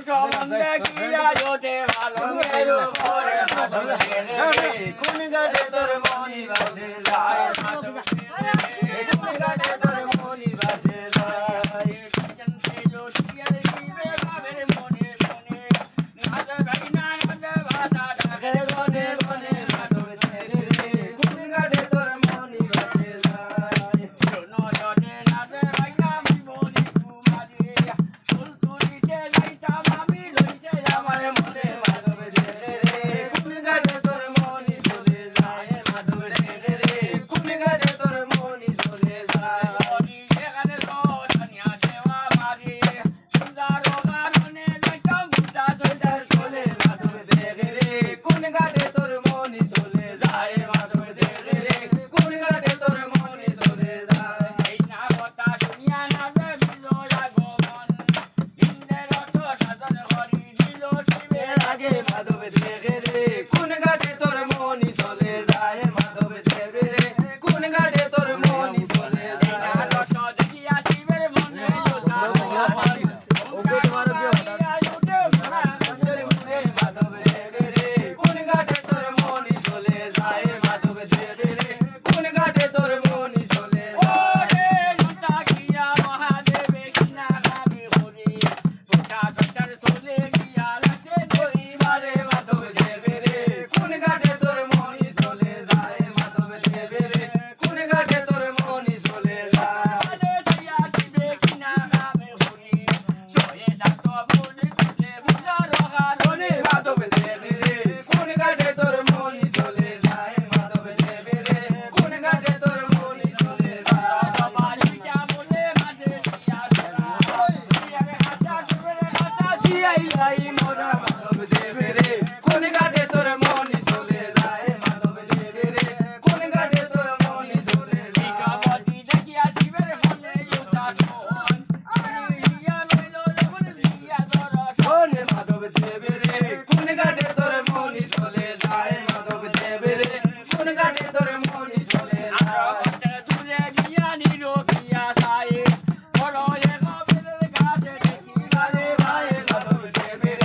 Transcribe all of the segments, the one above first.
সম্বন্ধে কিয়া জোটে ভালো মেরু পরে মাধব কোন গাড়ে তোর মনি বাসে যায় মাধব কোন গাড়ে তোর মনি বাসে যায় চন্তে জোশিয়ার দিবে বাবের মনে মনে মাধব ভাই না মাধব ভাষা ডাকে বনে বনে মাধব কোন গাড়ে তোর মনি বাসে যায় শোনো জনে নাচে ভাই না মনি কুমারী ফুলতুলিতে লাইটা ভাবি লইছে আমার মনে মাধব কোন গাড়ে তোর মনি চলে যায় মাধব কোন গাড়ে তোর মনি চলে যায় ওরি এখানে তো সানিয়া দেওয়া মারি সুন্দর গানে লাইটা গুটা চলে মাধব কোন গাড়ে তোর মনি চলে যায় মাধব কোন গাড়ে তোর মনি চলে যায় এই না কথা শুনিয়া না বিজয়া গোমন ইন্দ্রের তো সাধন হরি দিল শিবের আগে মাধব কোন গাড়ে তোর মনি চলে যায় মাধব কোন গাড়ে তোর মনি চলে যায় রস দেখিয়া শিবের মনে যোছা ওগো তোমার বিয়া উঠে মাধব কোন গাড়ে তোর মনি চলে যায় মাধব কোন গাড়ে তোর মনি চলে যায় ওরে জুতা কিয়া মহাদেবে কিনা গাবে হরি ওটা সত্তর চলে গিয়া লাগতে নইবারে মাধব কোন গাড়ে তোর মনি চলে যায় মাধব কোন গাড়ে তোর মনি চলে যায় আরে সিয়া শিবে কিনা গাবে হরি সয়ে ডাক্ত বলে কুলে বুঝা রগা রনে মাধব কোন গাড়ে তোর মনি চলে যায় মাধব কোন গাড়ে তোর মনি চলে যায় সবাই যা বলে মাঝে সিয়া সারা সিয়ারে হাতা শিবের হাতা সিয়াই লাই মোরা মাধব কোন গাড়ে তোর মনি চলে যায় মাধব কোন গাড়ে তোর মনি চলে যায় জগতি দেখিয়া শিবের মনে যোছা ইয়া লইল যখন দিয়া দরশন মাধব কোন গাড়ে তোর মনি চলে যায় মাধব কোন গাড়ে তোর মনি চলে যায় দূরে গিয়া নিরোগিয়া সাই বড় এক বেলের গাছে দেখি গারে ভাই মাধব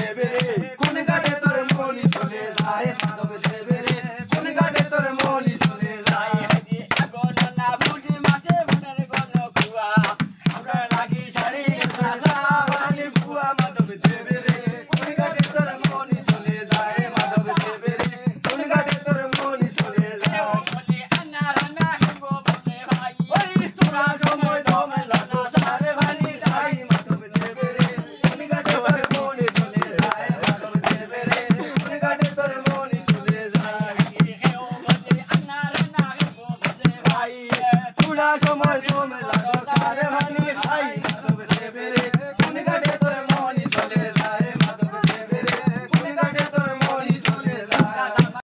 দেবে রে